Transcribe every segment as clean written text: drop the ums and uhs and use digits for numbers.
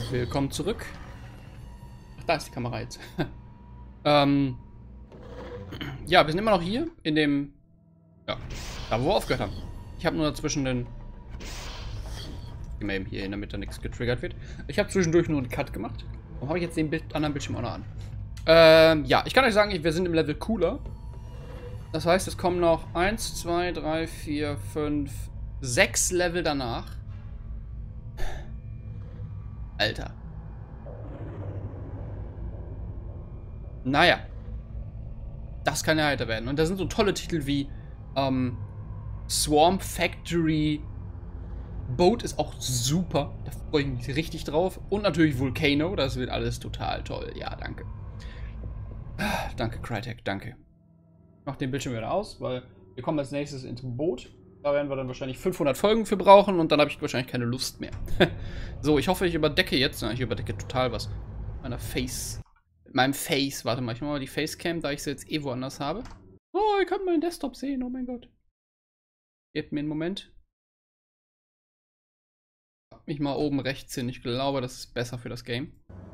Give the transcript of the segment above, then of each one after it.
Willkommen zurück. Ach, da ist die Kamera jetzt. Ja, wir sind immer noch hier in dem... Ja, da wo wir aufgehört haben. Ich habe nur dazwischen den... Gehen wir eben hier hin, damit da nichts getriggert wird. Ich habe zwischendurch nur einen Cut gemacht. Warum habe ich jetzt den anderen Bildschirm auch noch an? Ja, ich kann euch sagen, wir sind im Level cooler. Das heißt, es kommen noch 1, 2, 3, 4, 5, 6 Level danach. Alter. Naja. Das kann ja heiter werden. Und da sind so tolle Titel wie Swarm Factory. Boat ist auch super. Da freue ich mich richtig drauf. Und natürlich Volcano. Das wird alles total toll. Ja, danke. Danke, Crytek. Danke. Ich mach den Bildschirm wieder aus, weil wir kommen als nächstes ins Boot. Da werden wir dann wahrscheinlich 500 Folgen für brauchen und dann habe ich wahrscheinlich keine Lust mehr. So, ich hoffe, ich überdecke jetzt. Na, ich überdecke total was. Mit meinem Face. Warte mal, ich mache mal die Facecam, da ich sie jetzt eh woanders habe. Oh, ich kann meinen Desktop sehen. Oh mein Gott. Gebt mir einen Moment. Hab mich mal oben rechts hin. Ich glaube, das ist besser für das Game.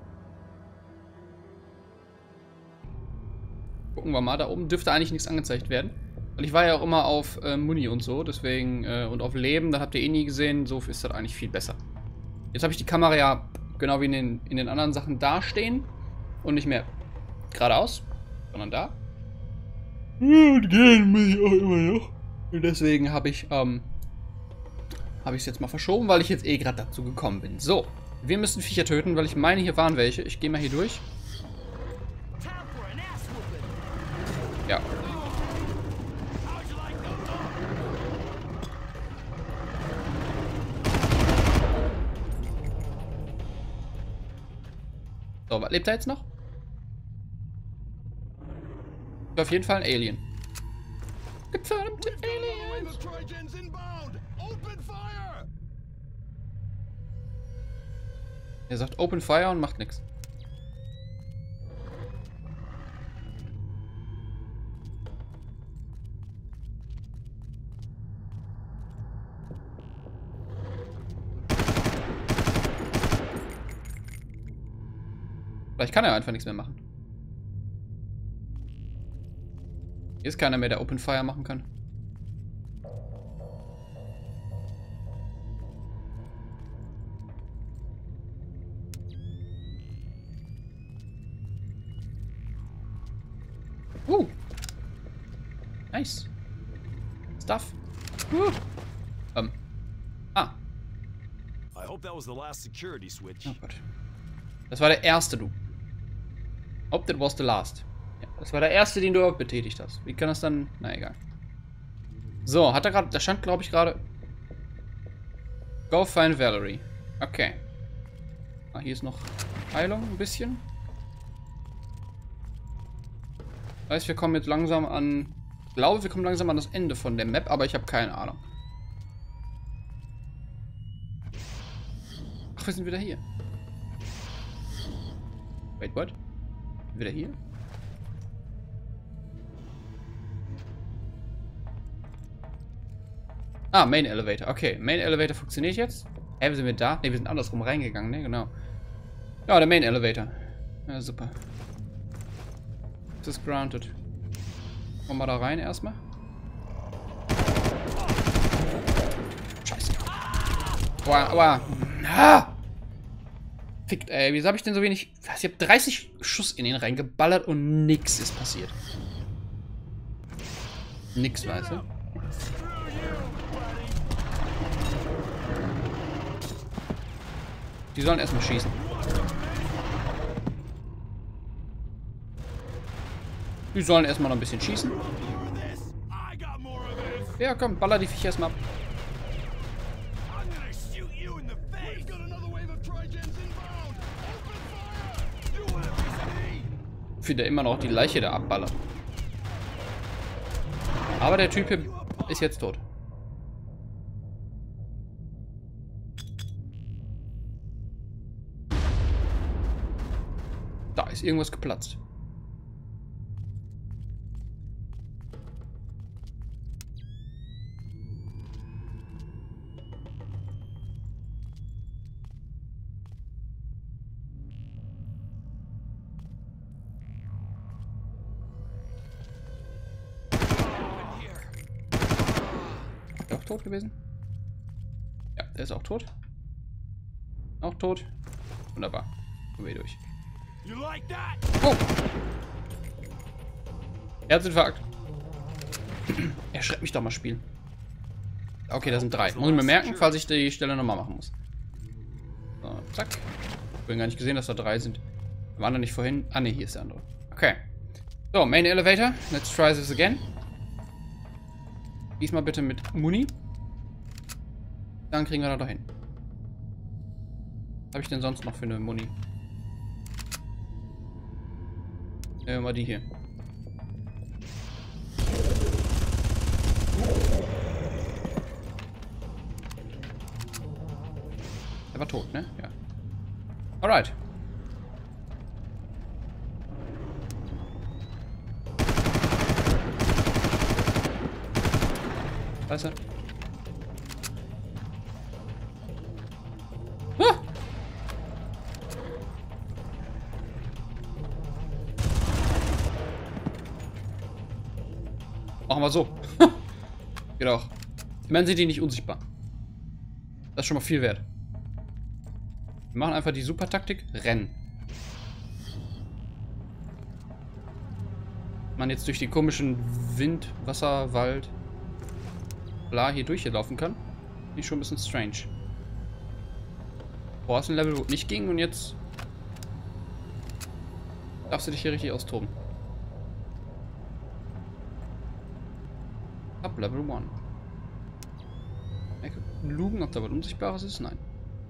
Gucken wir mal. Da oben dürfte eigentlich nichts angezeigt werden. Weil ich war ja auch immer auf Muni und so. Deswegen, und auf Leben, da habt ihr eh nie gesehen. So ist das eigentlich viel besser. Jetzt habe ich die Kamera ja genau wie in den anderen Sachen dastehen. Und nicht mehr geradeaus, sondern da. Und gehen muss ich auch immer noch. Und deswegen habe ich es jetzt mal verschoben, weil ich jetzt eh gerade dazu gekommen bin. So, wir müssen Viecher töten, weil ich meine, hier waren welche. Ich gehe mal hier durch. Ja. So, was lebt er jetzt noch? Auf jeden Fall ein Alien. Verdammte Aliens! Er sagt Open Fire und macht nichts. Vielleicht kann er einfach nichts mehr machen. Hier ist keiner mehr, der Open Fire machen kann. Nice. Stuff. Ah. Oh Gott. Das war der erste, du. Hope that was the last. Ja, das war der erste, den du betätigt hast. Wie kann das dann... Na, egal. So, hat er gerade... Da stand, glaube ich, gerade... Go find Valerie. Okay. Ah, hier ist noch Heilung ein bisschen. Das heißt, wir kommen jetzt langsam an... Ich glaube, wir kommen langsam an das Ende von der Map, aber ich habe keine Ahnung. Ach, wir sind wieder hier. Wait, what? Wieder hier? Ah, Main Elevator. Okay, Main Elevator funktioniert jetzt. Hä, sind wir da? Ne, wir sind andersrum reingegangen, ne? Genau. Ja, der Main Elevator. Ja, super. Das ist granted. Kommen wir da rein erstmal. Scheiße. Aua, aua. Ah! Fickt, ey. Wieso habe ich denn so wenig... Ich habe 30 Schuss in ihn reingeballert und nix ist passiert. Nix, weißt du? Die sollen erstmal schießen. Die sollen erstmal noch ein bisschen schießen. Ja, komm, baller die Viecher erstmal ab. Ich finde immer noch die Leiche da abballern. Aber der Typ hier ist jetzt tot. Da ist irgendwas geplatzt. tot gewesen? Ja, der ist auch tot. Auch tot. Wunderbar. Kommen wir durch. Oh! Herzinfarkt. Erschreckt mich doch mal, Spiel. Okay, da sind 3. Muss ich mir merken, falls ich die Stelle nochmal machen muss. So, zack. Ich habe gar nicht gesehen, dass da 3 sind. Waren da nicht vorhin? Ah, ne, hier ist der andere. Okay. So, Main Elevator. Let's try this again. Diesmal bitte mit Muni. Dann kriegen wir da hin. Was habe ich denn sonst noch für eine Muni? Nehmen wir mal die hier. Er war tot, ne? Ja. Alright. Scheiße. Ah! Machen wir so. Geht auch. Immerhin sind die nicht unsichtbar. Das ist schon mal viel wert. Wir machen einfach die Super-Taktik. Rennen. Man jetzt durch den komischen Wind, Wasser, Wald, bla hier durchlaufen kann. Ist schon ein bisschen strange. Boah, ist ein Level, wo es nicht ging und jetzt darfst du dich hier richtig austoben. Ab Level 1. Lugen, ob da was Unsichtbares ist? Nein.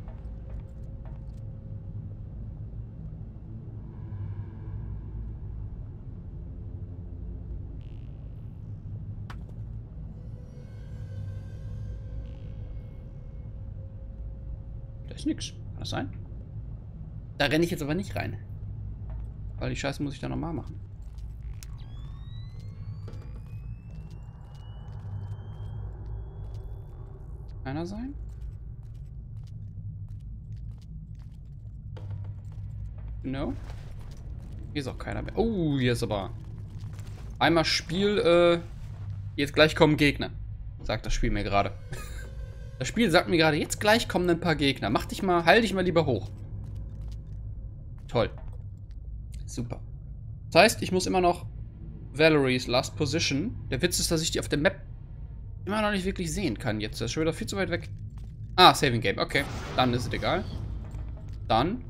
Da ist nix. Kann das sein? Da renne ich jetzt aber nicht rein. Weil die Scheiße muss ich dann nochmal machen. Keiner sein? No? Hier ist auch keiner mehr. Oh, hier ist aber einmal Spiel, jetzt gleich kommen Gegner. Sagt das Spiel mir gerade. Das Spiel sagt mir gerade, jetzt gleich kommen ein paar Gegner. Mach dich mal, heil dich mal lieber hoch. Toll. Super. Das heißt, ich muss immer noch Valerie's Last Position. Der Witz ist, dass ich die auf der Map immer noch nicht wirklich sehen kann jetzt. Das ist schon wieder viel zu weit weg. Ah, Saving Game. Okay. Dann ist es egal. Dann.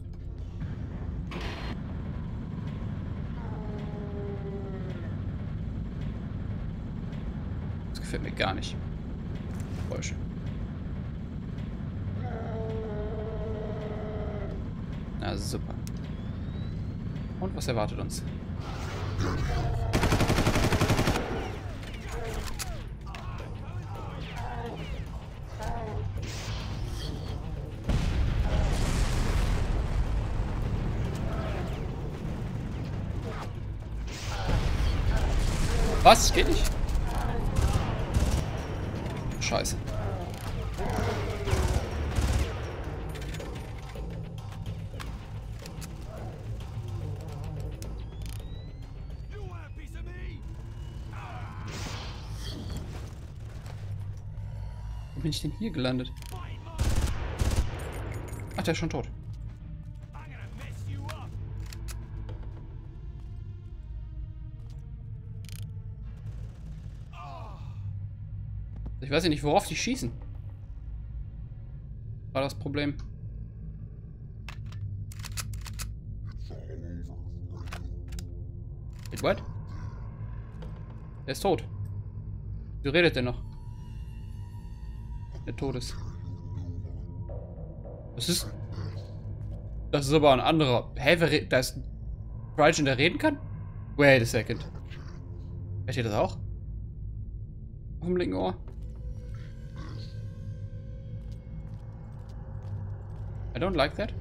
Das gefällt mir gar nicht. Geräusche. Na super. Und was erwartet uns? Was? Geht nicht? Scheiße. Wo bin ich denn hier gelandet? Ach, der ist schon tot. Ich weiß ja nicht, worauf die schießen. War das Problem. Wait, what? Der ist tot. Wie redet der noch? Der tot ist. Das ist... Das ist aber ein anderer... Hä, da ist ein Triton, der reden kann? Wait a second. Hört ihr das auch? Auf dem linken Ohr? I don't like that.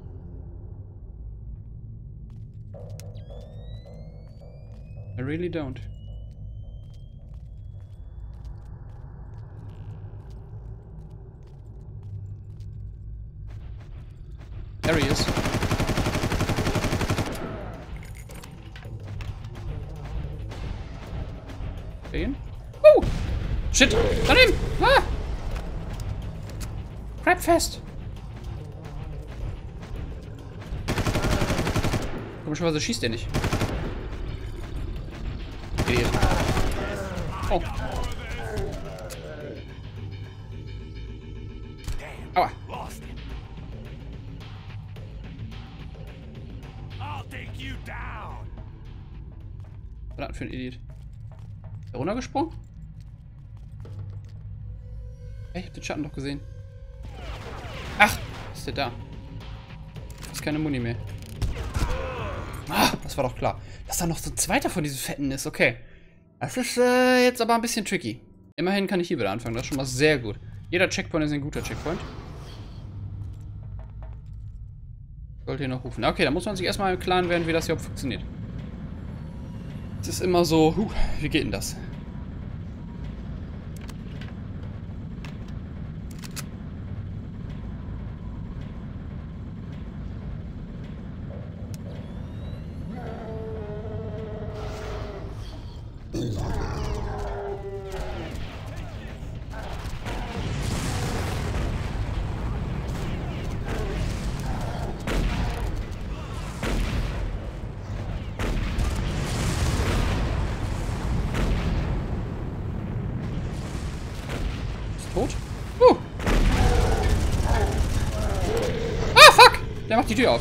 I really don't. There he is. Sehen? Oh! Shit! Daneben! Ah! Bleib fest! Komischerweise schießt der nicht. Idiot. Oh. Aua. Was war das für ein Idiot? Ist der runtergesprungen? Hey, ich hab den Schatten doch gesehen. Ach, ist der da? Ist keine Muni mehr. Ah, das war doch klar. Dass da noch so ein zweiter von diesen Fetten ist. Okay. Das ist jetzt aber ein bisschen tricky. Immerhin kann ich hier wieder anfangen. Das ist schon mal sehr gut. Jeder Checkpoint ist ein guter Checkpoint. Sollte hier noch rufen. Okay, da muss man sich erstmal im Klaren werden, wie das überhaupt funktioniert. Es ist immer so, wie geht denn das? Tot? Ah, fuck! Der macht die Tür auf.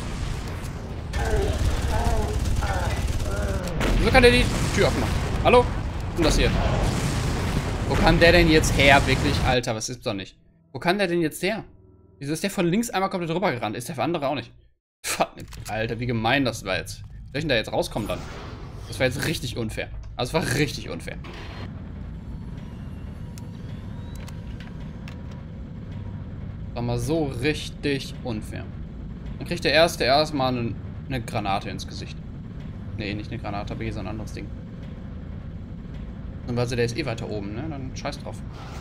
Wieso kann der die Tür aufmachen? Hallo? Und das hier? Wo kann der denn jetzt her? Wirklich, Alter, was ist doch nicht? Wo kann der denn jetzt her? Wieso ist der von links einmal komplett rüber gerannt? Ist der für andere auch nicht? Alter, wie gemein das war jetzt. Soll ich denn da jetzt rauskommen dann? Das war jetzt richtig unfair. Also, es war richtig unfair. War mal so richtig unfair. Dann kriegt der Erste erstmal eine Granate ins Gesicht. Nee, nicht eine Granate, aber hier so ein anderes Ding. Und weil der ist eh weiter oben, ne? Dann scheiß drauf.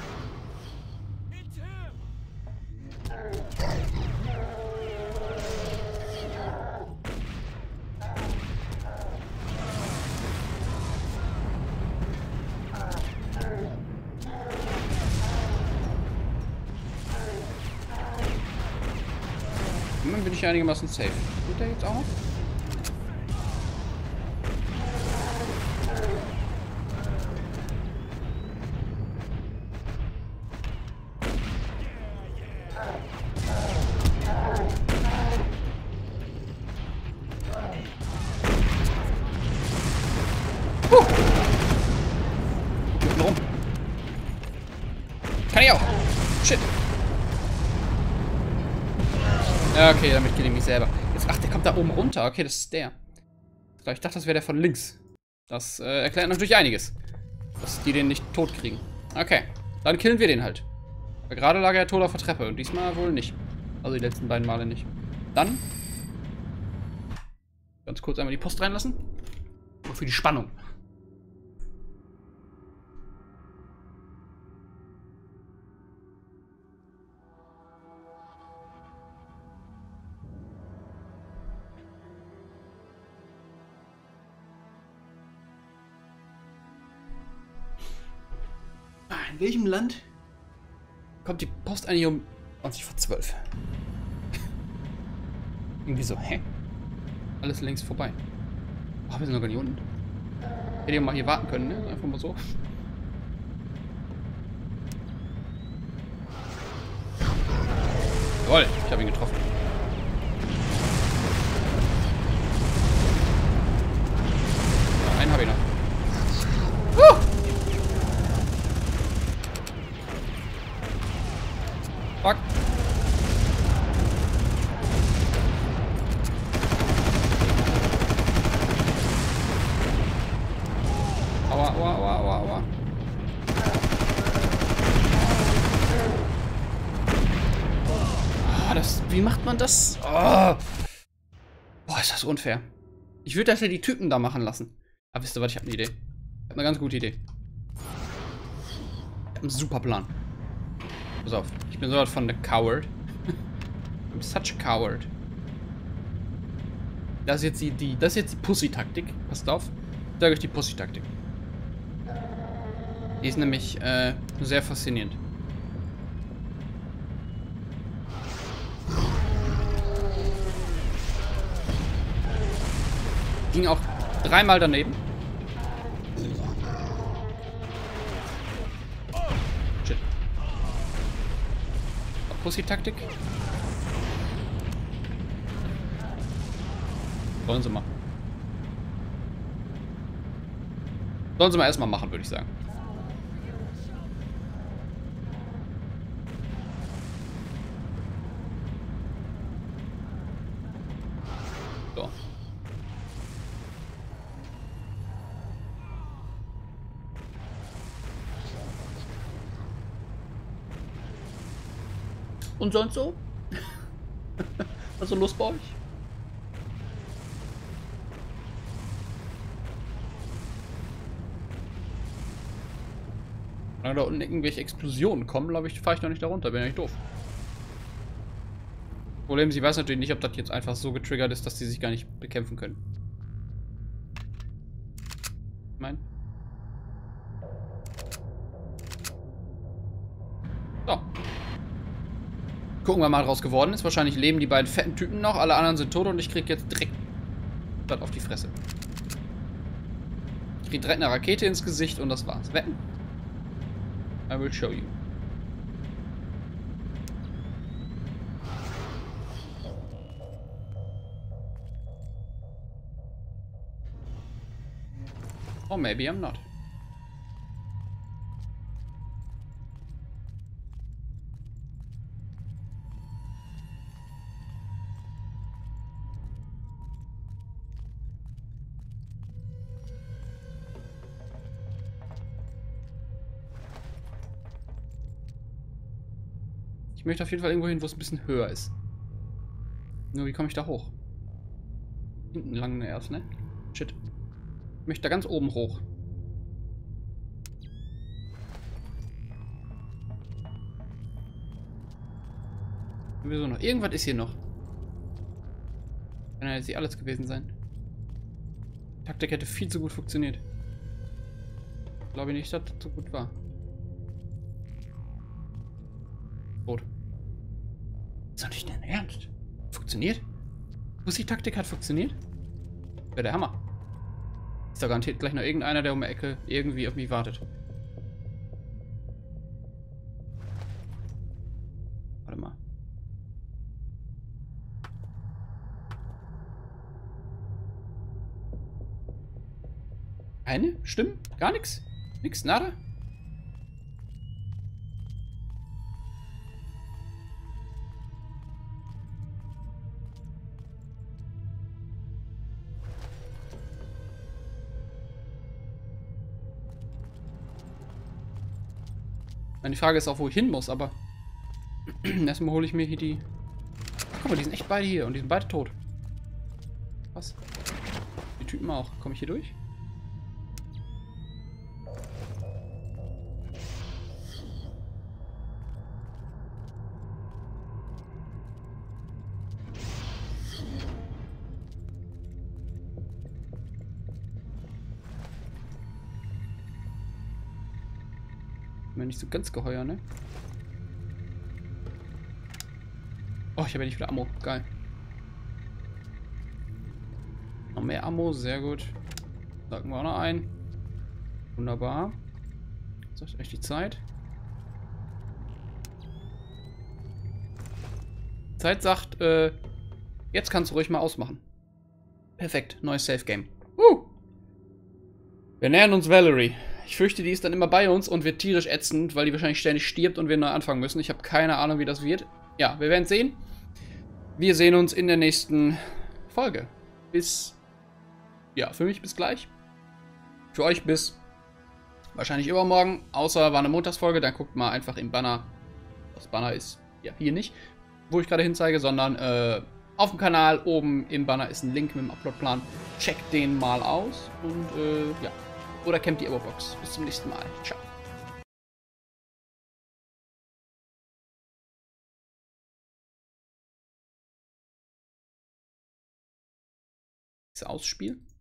Immerhin bin ich einigermaßen safe. Tut der jetzt auch noch? Hinten rum. Kann ich auch. Shit. Ja, okay, damit kill ich mich selber. Jetzt, ach, der kommt da oben runter. Okay, das ist der. Ich dachte, das wäre der von links. Das erklärt natürlich einiges. Dass die den nicht tot kriegen. Okay, dann killen wir den halt. Weil gerade lag er tot auf der Treppe und diesmal wohl nicht. Also die letzten beiden Male nicht. Dann ganz kurz einmal die Post reinlassen. Für die Spannung. In welchem Land kommt die Post eigentlich um 20 vor 12? Irgendwie so, hä? Alles längst vorbei. Oh, wir sind noch gar nicht unten. Hätte ich mal hier warten können, ne? Einfach mal so. Jawohl, ich habe ihn getroffen. Ja, einen habe ich noch. Fuck. Aua, aua, aua, aua, aua. Oh, wie macht man das? Oh. Boah, ist das unfair. Ich würde das ja die Typen da machen lassen. Aber wisst ihr was, ich habe eine Idee. Ich habe eine ganz gute Idee. Ich habe einen super Plan. Pass auf, ich bin sowas von der Coward. I'm such a coward. Das ist jetzt die Pussy-Taktik. Passt auf. Ich sage euch die Pussy-Taktik. Die ist nämlich sehr faszinierend. Ging auch 3-mal daneben. Shit. Pussy-Taktik. Sollen sie mal. Sollen sie mal erstmal machen, würde ich sagen. So. Und sonst so? Was ist so los bei euch? Wenn da unten irgendwelche Explosionen kommen, glaube ich, fahre ich noch nicht da runter. Bin ja nicht doof. Problem ist, ich weiß natürlich nicht, ob das jetzt einfach so getriggert ist, dass die sich gar nicht bekämpfen können. Ich meine. So. Gucken wir mal, was draus geworden ist. Wahrscheinlich leben die beiden fetten Typen noch. Alle anderen sind tot und ich krieg jetzt direkt das auf die Fresse. Ich krieg direkt eine Rakete ins Gesicht und das war's. Wetten? I will show you. Or maybe I'm not. Ich möchte auf jeden Fall irgendwo hin, wo es ein bisschen höher ist. Nur wie komme ich da hoch? Hinten lang erst, ne? Shit. Ich möchte da ganz oben hoch. Wieso noch? Irgendwas ist hier noch. Kann ja jetzt nicht alles gewesen sein. Die Taktik hätte viel zu gut funktioniert. Ich glaube nicht, dass das so gut war. Tot. Ist doch nicht dein Ernst. Funktioniert? Pussy-Taktik hat funktioniert? Wäre der Hammer. Ist da garantiert gleich noch irgendeiner, der um die Ecke irgendwie auf mich wartet. Warte mal. Keine Stimmen? Gar nichts? Nix? Nada? Die Frage ist auch, wo ich hin muss, aber erstmal hole ich mir hier die... Ach, guck mal, die sind echt beide hier und die sind beide tot. Was? Die Typen auch. Komme ich hier durch? Mir nicht so ganz geheuer, ne? Oh, ich habe ja nicht wieder Ammo. Geil. Noch mehr Ammo, sehr gut. Sagen wir auch noch ein. Wunderbar. Das ist echt die Zeit. Zeit sagt, jetzt kannst du ruhig mal ausmachen. Perfekt, neues Safe Game. Wir nähern uns Valerie. Ich fürchte, die ist dann immer bei uns und wird tierisch ätzend, weil die wahrscheinlich ständig stirbt und wir neu anfangen müssen. Ich habe keine Ahnung, wie das wird. Ja, wir werden sehen. Wir sehen uns in der nächsten Folge. Bis, ja, für mich bis gleich. Für euch bis wahrscheinlich übermorgen. Außer war eine Montagsfolge, dann guckt mal einfach im Banner. Das Banner ist, ja, hier nicht, wo ich gerade hinzeige, sondern auf dem Kanal oben im Banner ist ein Link mit dem Uploadplan. Checkt den mal aus und ja. Oder campt die Abo-Box. Bis zum nächsten Mal. Ciao. Ausspielen.